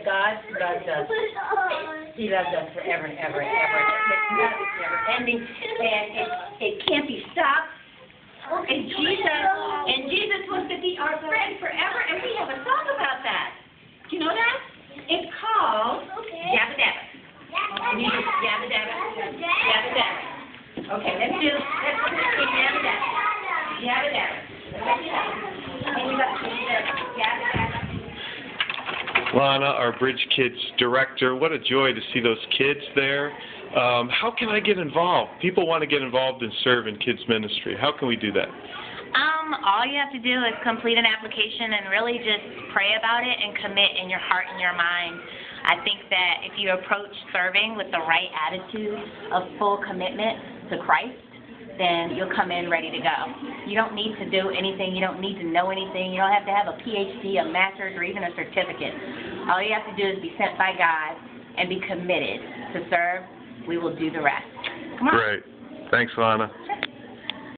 God loves us. He loves us forever and ever and ever. His love is never ending, and it can't be stopped. And Jesus wants to be our friend forever, and we have a song about that. Do you know that? It's called Yabba Dabba. Yabba Dabba. Yabba Dabba. Okay, let's sing Yabba Dabba. Yabba Dabba. Yabba Dabba. Lana, our Bridge Kids director, what a joy to see those kids there. How can I get involved? People want to get involved and serve in kids ministry. How can we do that? All you have to do is complete an application and really just pray about it and commit in your heart and your mind. I think that if you approach serving with the right attitude of full commitment to Christ, then you'll come in ready to go. You don't need to do anything. You don't need to know anything. You don't have to have a PhD, a master's, or even a certificate. All you have to do is be sent by God and be committed to serve. We will do the rest. Come on. Great. Thanks, Lana.